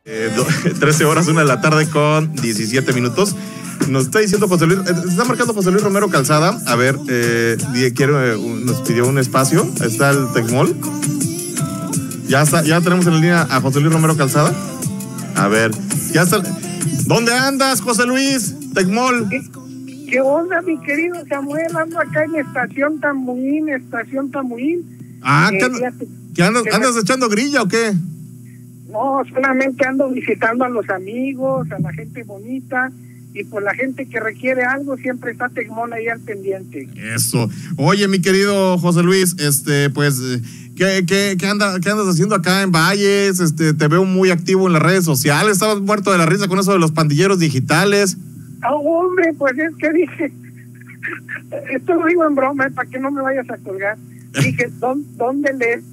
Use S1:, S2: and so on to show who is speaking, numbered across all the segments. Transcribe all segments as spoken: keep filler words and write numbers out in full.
S1: Eh, do, trece horas, una de la tarde con diecisiete minutos. Nos está diciendo José Luis, eh, está marcando José Luis Romero Calzada. A ver, eh, quiero, eh, nos pidió un espacio. Está el Tecmol. Ya está, ya tenemos en la línea a José Luis Romero Calzada. A ver, ya está. ¿Dónde andas, José Luis? Tecmol.
S2: ¿Qué, qué onda, mi querido Samuel? Ando acá en Estación Tamuín, Estación Tamuín.
S1: Ah,
S2: eh,
S1: ¿qué,
S2: fíjate,
S1: ¿qué andas,
S2: que
S1: andas echando grilla o qué?
S2: No, solamente ando visitando a los amigos, a la gente bonita, y por la gente que requiere algo siempre está Tecmol ahí al pendiente.
S1: Eso. Oye, mi querido José Luis, este, pues, ¿qué, qué, qué, anda, qué andas haciendo acá en Valles? Este, te veo muy activo en las redes sociales. Estabas muerto de la risa con eso de los pandilleros digitales.
S2: Ah, oh, hombre, pues es que dije, esto lo digo en broma, para que no me vayas a colgar. Dije, ¿dónde, dónde lees?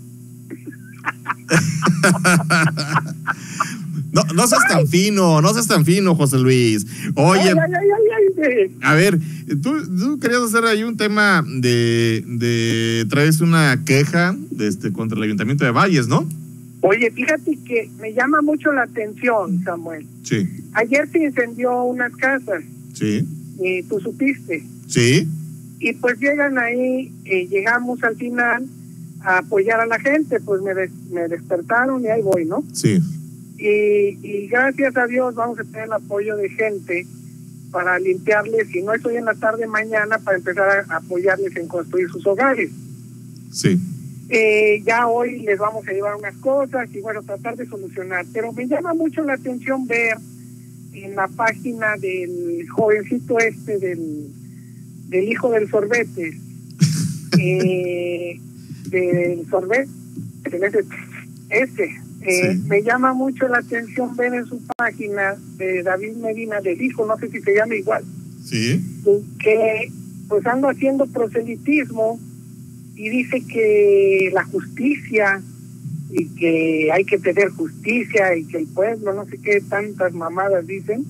S1: No, no seas tan fino, no seas tan fino, José Luis. Oye,
S2: ay, ay, ay, ay, ay.
S1: a ver, tú, tú querías hacer ahí un tema de, de traes una queja de este contra el Ayuntamiento de Valles, ¿no?
S2: Oye, fíjate que me llama mucho la atención, Samuel.
S1: Sí.
S2: Ayer se incendió unas casas.
S1: Sí.
S2: Y tú supiste.
S1: Sí.
S2: Y pues llegan ahí, eh, llegamos al final a apoyar a la gente, pues me, des, me despertaron y ahí voy, ¿no?
S1: Sí.
S2: Y, y gracias a Dios vamos a tener el apoyo de gente para limpiarles, si no es hoy en la tarde, mañana, para empezar a apoyarles en construir sus hogares.
S1: Sí.
S2: Eh, ya hoy les vamos a llevar unas cosas y bueno, tratar de solucionar. Pero me llama mucho la atención ver en la página del jovencito este, del, del hijo del sorbete, eh, del sorbete, ese, ese eh, sí. Me llama mucho la atención ver en su página de David Medina, del hijo, no sé si se llama igual,
S1: sí,
S2: que pues ando haciendo proselitismo y dice que la justicia y que hay que tener justicia y que el pueblo, no sé qué tantas mamadas dicen,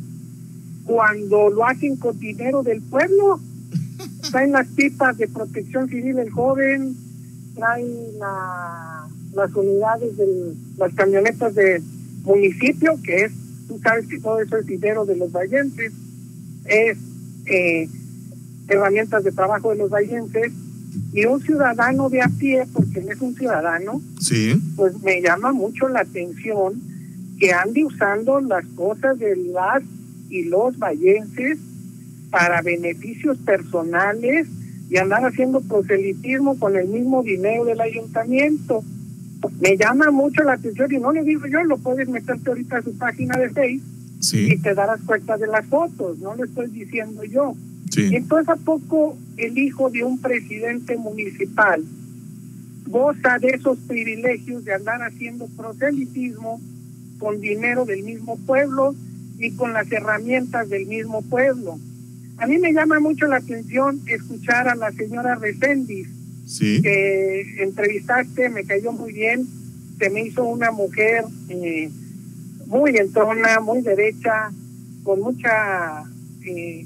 S2: cuando lo hacen con dinero del pueblo. Traen las pipas de protección civil el joven, traen la, las unidades de las camionetas de municipio, que es, tú sabes que todo eso es dinero de los vallenses, es eh, herramientas de trabajo de los vallenses, y un ciudadano de a pie, porque él es un ciudadano,
S1: sí,
S2: pues me llama mucho la atención que ande usando las cosas de las y los vallenses para beneficios personales y andar haciendo proselitismo con el mismo dinero del ayuntamiento. Me llama mucho la atención y no le digo yo, lo puedes meterte ahorita a su página de Facebook,
S1: sí,
S2: y te darás cuenta de las fotos, no lo estoy diciendo yo.
S1: sí.
S2: Entonces, ¿a poco el hijo de un presidente municipal goza de esos privilegios de andar haciendo proselitismo con dinero del mismo pueblo y con las herramientas del mismo pueblo? A mí me llama mucho la atención escuchar a la señora Reséndiz,
S1: sí,
S2: que entrevistaste, me cayó muy bien, se me hizo una mujer eh, muy entrona, muy derecha, con mucha eh,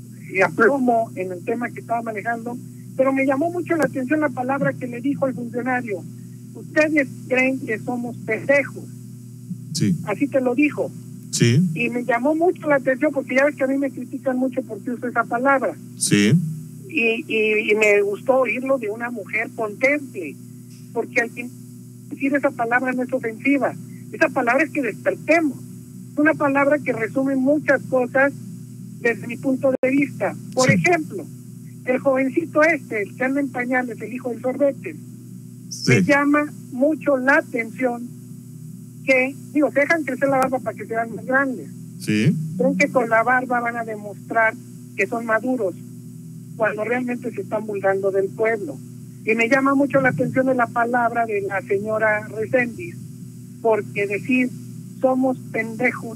S2: aplomo en el tema que estaba manejando, pero me llamó mucho la atención la palabra que le dijo al funcionario: ustedes creen que somos pendejos.
S1: Sí.
S2: Así te lo dijo.
S1: Sí.
S2: Y me llamó mucho la atención porque ya ves que a mí me critican mucho porque uso esa palabra.
S1: Sí.
S2: Y, y, y me gustó oírlo de una mujer contemple, porque al fin decir esa palabra no es ofensiva. Esa palabra es que despertemos. Es una palabra que resume muchas cosas desde mi punto de vista. Por sí. ejemplo, el jovencito este, el que anda en pañales, el hijo del sorbete, sí. me llama mucho la atención que, digo, se dejan crecer la barba para que sean más grandes.
S1: Sí.
S2: Creen que con la barba van a demostrar que son maduros, cuando realmente se están burlando del pueblo. Y me llama mucho la atención de la palabra de la señora Reséndiz, porque decir somos pendejos,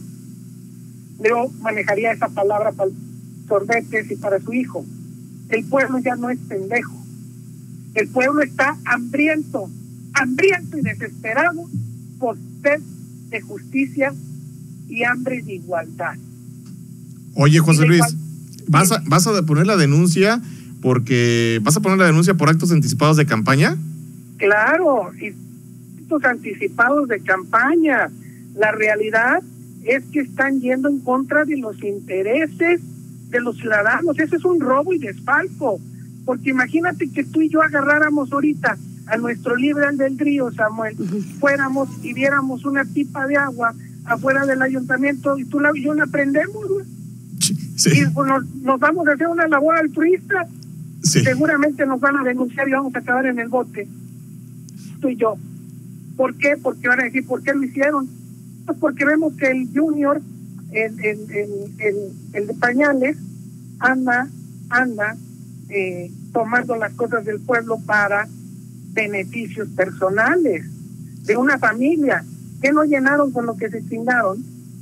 S2: yo manejaría esa palabra para sorbetes y para su hijo. El pueblo ya no es pendejo. El pueblo está hambriento, hambriento y desesperado por sed de justicia y hambre de igualdad.
S1: Oye, José Luis, ¿vas a, vas a poner la denuncia porque vas a poner la denuncia por actos anticipados de campaña?
S2: Claro, y actos anticipados de campaña. La realidad es que están yendo en contra de los intereses de los ciudadanos. Eso es un robo y desfalco, porque imagínate que tú y yo agarráramos ahorita a nuestro libre albedrío, Samuel, uh-huh. fuéramos y viéramos una pipa de agua afuera del ayuntamiento y tú la, y yo la prendemos, güey. Sí. Y pues, nos, nos vamos a hacer una labor altruista. Sí. Seguramente nos van a denunciar y vamos a acabar en el bote, tú y yo. ¿Por qué? Porque van a decir, ¿por qué lo hicieron? Pues porque vemos que el Junior, el, el, el, el, el de pañales, anda, anda eh, tomando las cosas del pueblo para beneficios personales de una familia que no llenaron con lo que se chingaron.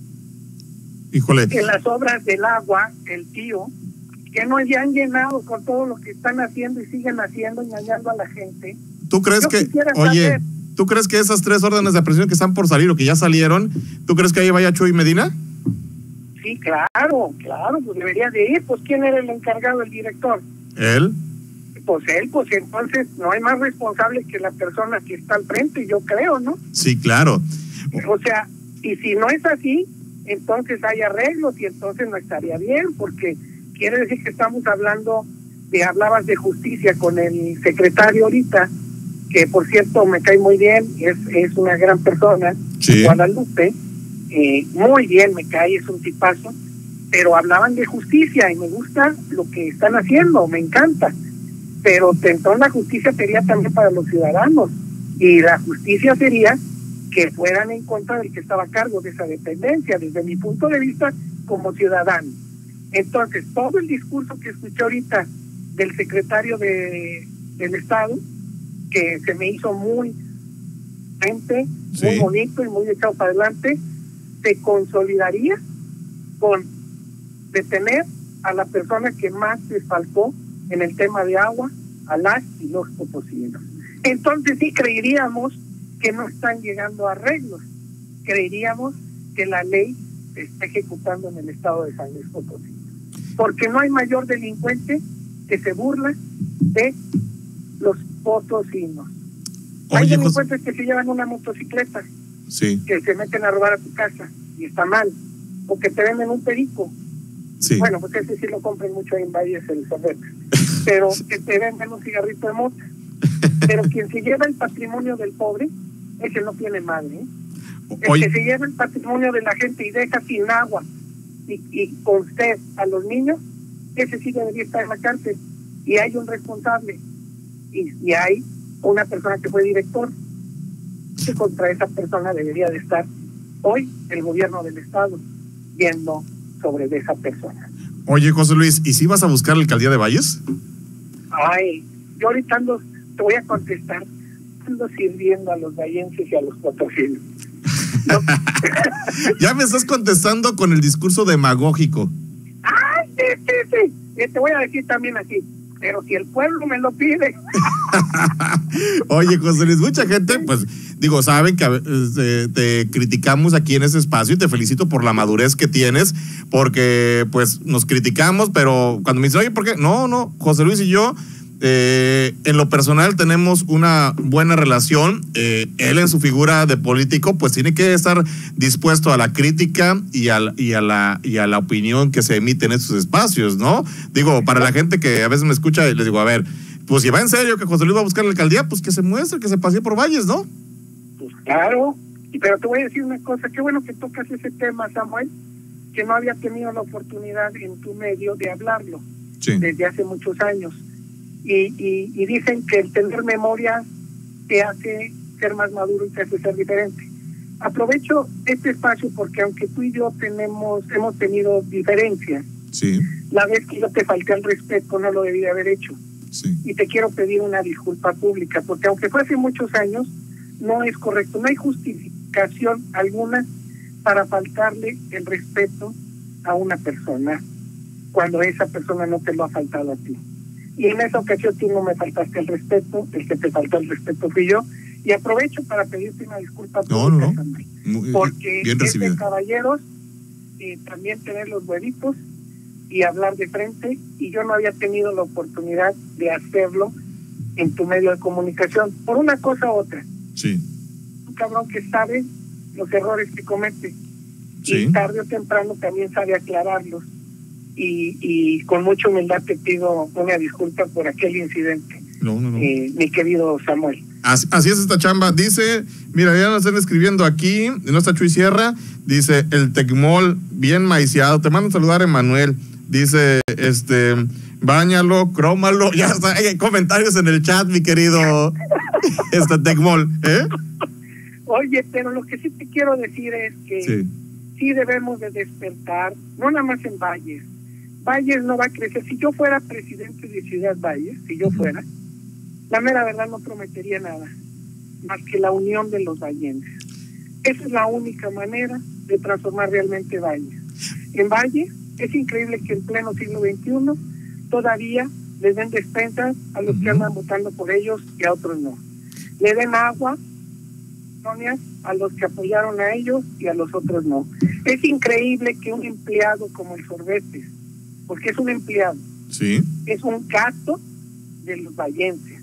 S1: Híjole.
S2: Que las obras del agua, el tío, que no ya han llenado con todo lo que están haciendo y siguen haciendo, engañando a la gente.
S1: ¿Tú crees
S2: Yo
S1: que, oye,
S2: saber,
S1: ¿tú crees que esas tres órdenes de aprehensión que están por salir o que ya salieron, ¿tú crees que ahí vaya Chuy Medina?
S2: Sí, claro, claro, pues debería de ir. Pues ¿quién era el encargado, el director?
S1: Él.
S2: Pues él, pues entonces no hay más responsable que la persona que está al frente, yo creo, ¿no?
S1: Sí, claro.
S2: O sea, y si no es así, entonces hay arreglos y entonces no estaría bien, porque quiere decir que estamos hablando de, hablabas de justicia con el secretario ahorita, que por cierto me cae muy bien, es, es una gran persona, sí. Guadalupe, eh, muy bien me cae, es un tipazo, pero hablaban de justicia y me gusta lo que están haciendo, me encanta. Pero entonces la justicia sería también para los ciudadanos, y la justicia sería que fueran en contra del que estaba a cargo de esa dependencia, desde mi punto de vista como ciudadano. Entonces, todo el discurso que escuché ahorita del secretario de, del Estado, que se me hizo muy gente, sí. muy bonito y muy echado para adelante, se consolidaría con detener a la persona que más desfalcó en el tema de agua a las y los potosinos. Entonces sí creeríamos que no están llegando a arreglos, creeríamos que la ley se está ejecutando en el estado de San Luis Potosí, porque no hay mayor delincuente que se burla de los potosinos. Oye, hay delincuentes José... que se llevan una motocicleta,
S1: sí.
S2: que se meten a robar a tu casa y está mal, o que te venden un perico.
S1: Sí.
S2: Bueno, pues ese sí lo compran mucho ahí en Valles, el Sorbetes. Pero que te venden un cigarrito de mota. Pero quien se lleva el patrimonio del pobre, ese no tiene madre, ¿eh? El Oye. que se lleva el patrimonio de la gente y deja sin agua y, y con sed a los niños, ese sí debería estar en la cárcel. Y hay un responsable. Y, y hay una persona que fue director. Que contra esa persona debería de estar hoy el gobierno del estado viendo sobre de esa persona.
S1: Oye, José Luis, ¿y si vas a buscar la alcaldía de Valles?
S2: Ay, yo ahorita ando, te voy a contestar, ando sirviendo a los vallenses y a los potosinos. ¿No?
S1: Ya me estás contestando con el discurso demagógico.
S2: Ay, sí, sí, sí. Eh, te voy a decir también así, pero si el pueblo me lo pide.
S1: Oye, José Luis, mucha gente, pues, digo, saben que eh, te criticamos aquí en ese espacio y te felicito por la madurez que tienes, porque, pues, nos criticamos, pero cuando me dicen, oye, ¿por qué? No, no, José Luis y yo, eh, en lo personal tenemos una buena relación. Eh, él en su figura de político, pues, tiene que estar dispuesto a la crítica y a, y a la y a la opinión que se emite en estos espacios, ¿no? Digo, para la gente que a veces me escucha, les digo, a ver, pues si va en serio que José Luis va a buscar la alcaldía, pues que se muestre, que se pasee por Valles, ¿no?
S2: Pues claro, pero te voy a decir una cosa, qué bueno que tocas ese tema, Samuel, que no había tenido la oportunidad en tu medio de hablarlo, sí. desde hace muchos años. Y, y, y dicen que el tener memoria te hace ser más maduro y te hace ser diferente. Aprovecho este espacio porque aunque tú y yo tenemos hemos tenido diferencias,
S1: sí.
S2: la vez que yo te falté al respeto no lo debí de haber hecho.
S1: Sí.
S2: Y te quiero pedir una disculpa pública, porque aunque fue hace muchos años, no es correcto, no hay justificación alguna para faltarle el respeto a una persona cuando esa persona no te lo ha faltado a ti. Y en esa ocasión tú no me faltaste el respeto, el que te faltó el respeto fui yo, y aprovecho para pedirte una disculpa
S1: no,
S2: pública,
S1: no,
S2: Samuel,
S1: no.
S2: porque es de caballeros eh, también tener los huevitos y hablar de frente, y yo no había tenido la oportunidad de hacerlo en tu medio de comunicación, por una cosa u otra.
S1: Sí.
S2: Un cabrón que sabe los errores que comete.
S1: Sí.
S2: Y tarde o temprano también sabe aclararlos. Y, y con mucha humildad te pido una disculpa por aquel incidente,
S1: no, no, no.
S2: Eh, mi querido Samuel.
S1: Así, así es esta chamba. Dice, mira, ya nos están escribiendo aquí, no está Chuy Sierra, dice, el Tecmol, bien maiciado. Te mando a saludar, Emanuel. Dice, este, báñalo, crómalo. Ya está, hay comentarios en el chat, mi querido este Tecmol, ¿eh?
S2: Oye, pero lo que sí te quiero decir es que sí, sí debemos de despertar, no nada más en Valles. Valles no va a crecer. Si yo fuera presidente de Ciudad Valles, si yo fuera, la mera verdad no prometería nada más que la unión de los vallenses. Esa es la única manera de transformar realmente Valles. En Valles es increíble que en pleno siglo veintiuno todavía les den despensas a los uh-huh. que andan votando por ellos y a otros no. Le den agua a los que apoyaron a ellos y a los otros no. Es increíble que un empleado como el Sorbetes, porque es un empleado,
S1: sí,
S2: es un gato de los vallenses,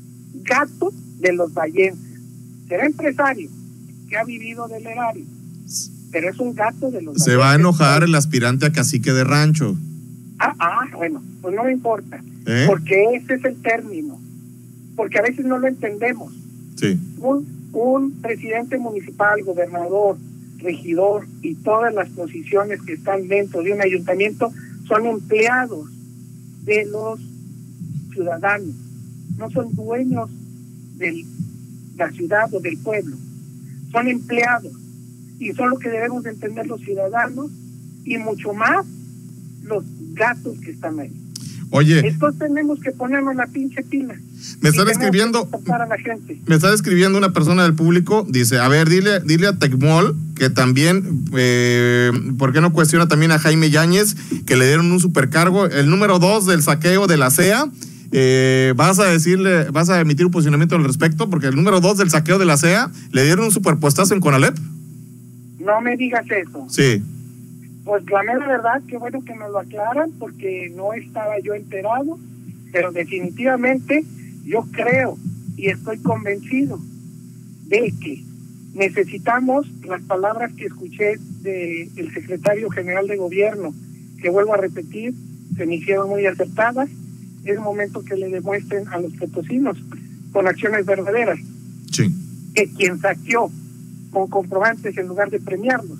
S2: gato de los vallenses. Será empresario que ha vivido del erario, pero es un gato de los
S1: Se vallenses. Va a enojar el aspirante a cacique de rancho.
S2: Ah, ah, bueno, pues no me importa,
S1: ¿Eh?
S2: porque ese es el término, porque a veces no lo entendemos.
S1: Sí.
S2: Un un presidente municipal, gobernador, regidor y todas las posiciones que están dentro de un ayuntamiento son empleados de los ciudadanos, no son dueños de la ciudad o del pueblo, son empleados y son lo que debemos de entender los ciudadanos y mucho más los gatos que están ahí.
S1: Oye,
S2: esto tenemos que ponernos la pinche pila.
S1: Me están escribiendo,
S2: a la gente.
S1: me está escribiendo una persona del público, dice, a ver, dile, dile a Tecmol que también, eh, ¿por qué no cuestiona también a Jaime Yáñez, que le dieron un supercargo, el número dos del saqueo de la C E A? Eh, vas a decirle, vas a emitir un posicionamiento al respecto, porque el número dos del saqueo de la C E A le dieron un superpuestazo en Conalep.
S2: No me digas eso.
S1: Sí.
S2: Pues la mera verdad, qué bueno que me lo aclaran, porque no estaba yo enterado, pero definitivamente yo creo y estoy convencido de que necesitamos las palabras que escuché del secretario general de gobierno, que vuelvo a repetir, se me hicieron muy acertadas. Es momento que le demuestren a los potosinos con acciones verdaderas,
S1: sí,
S2: que quien saqueó con comprobantes en lugar de premiarlos,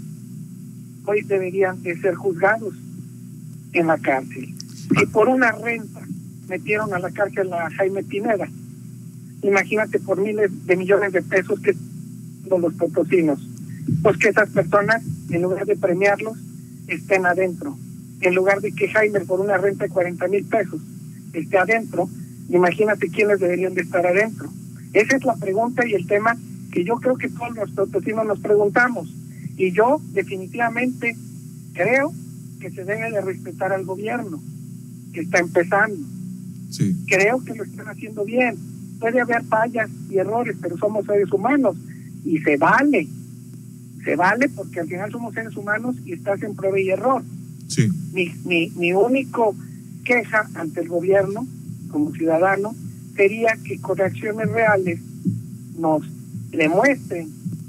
S2: hoy deberían de ser juzgados en la cárcel. Si por una renta metieron a la cárcel a Jaime Pineda, imagínate por miles de millones de pesos que son los potosinos, pues que esas personas, en lugar de premiarlos, estén adentro. En lugar de que Jaime por una renta de cuarenta mil pesos esté adentro, imagínate quiénes deberían de estar adentro. Esa es la pregunta y el tema que yo creo que todos los potosinos nos preguntamos. Y yo definitivamente creo que se debe de respetar al gobierno que está empezando.
S1: Sí.
S2: Creo que lo están haciendo bien. Puede haber fallas y errores, pero somos seres humanos y se vale. Se vale porque al final somos seres humanos y estás en prueba y error.
S1: Sí.
S2: Mi, mi, mi único queja ante el gobierno como ciudadano sería que con acciones reales nos demuestren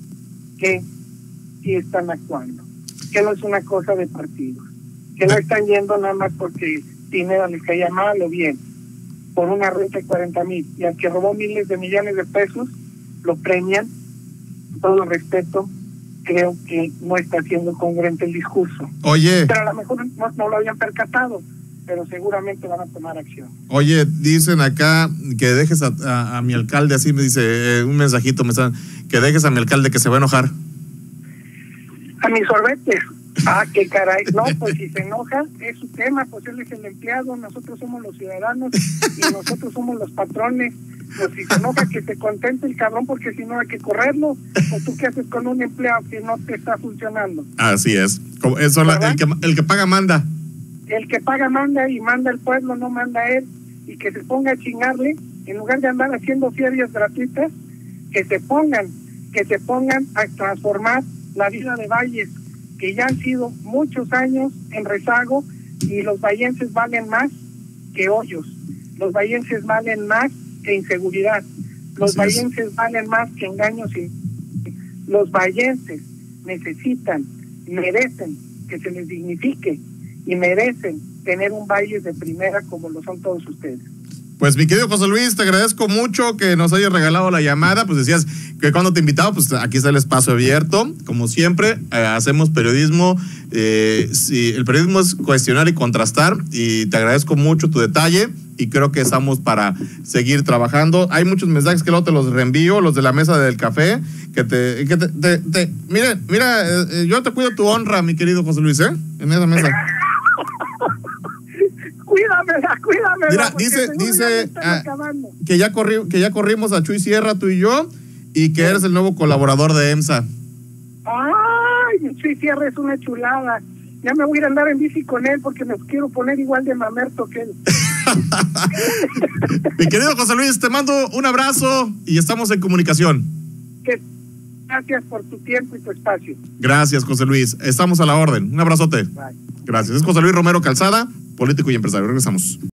S2: que sí están actuando, que no es una cosa de partidos, que no están yendo nada más porque dinero les caía mal o bien, por una renta de cuarenta mil, y al que robó miles de millones de pesos, lo premian. Con todo respeto, creo que no está siendo congruente el discurso.
S1: Oye.
S2: Pero a lo mejor no, no lo habían percatado, pero seguramente van a tomar acción.
S1: Oye, dicen acá que dejes a, a, a mi alcalde, así me dice eh, un mensajito, me están, que dejes a mi alcalde que se va a enojar.
S2: A mis sorbetes. Ah, qué caray. No, pues si se enoja, es su tema, pues él es el empleado, nosotros somos los ciudadanos y nosotros somos los patrones. Pues si se enoja, que se contente el cabrón, porque si no hay que correrlo. ¿O tú qué haces con un empleado que no te está funcionando?
S1: Así es. Como eso, la, el, que, el que paga manda.
S2: El que paga manda, y manda el pueblo, no manda él. Y que se ponga a chingarle, en lugar de andar haciendo ferias gratuitas, que se pongan, que se pongan a transformar la vida de Valles, que ya han sido muchos años en rezago, y los vallenses valen más que hoyos, los vallenses valen más que inseguridad, los vallenses valen más que engaños, y los vallenses necesitan, merecen que se les dignifique y merecen tener un valle de primera como lo son todos ustedes.
S1: Pues mi querido José Luis, te agradezco mucho que nos hayas regalado la llamada. Pues decías que cuando te invitaba, pues aquí está el espacio abierto. Como siempre, eh, hacemos periodismo. Eh, sí, el periodismo es cuestionar y contrastar. Y te agradezco mucho tu detalle. Y creo que estamos para seguir trabajando. Hay muchos mensajes que luego te los reenvío, los de la mesa del café. Que te, que te, te, te mira, mira, eh, yo te cuido tu honra, mi querido José Luis, ¿eh? En esa mesa.
S2: Cuídamela, cuídamela.
S1: Mira, dice, dice ah, que ya corri, que ya corrimos a Chuy Sierra, tú y yo, y que eres el nuevo colaborador de EMSA.
S2: Ay, Chuy Sierra es una chulada. Ya me voy a ir a andar en bici con él porque me quiero poner igual de mamerto que él.
S1: Mi querido José Luis, te mando un abrazo y estamos en comunicación.
S2: Que, gracias por tu tiempo y tu espacio.
S1: Gracias, José Luis. Estamos a la orden. Un abrazote.
S2: Bye.
S1: Gracias. Es José Luis Romero Calzada, político y empresario. Regresamos.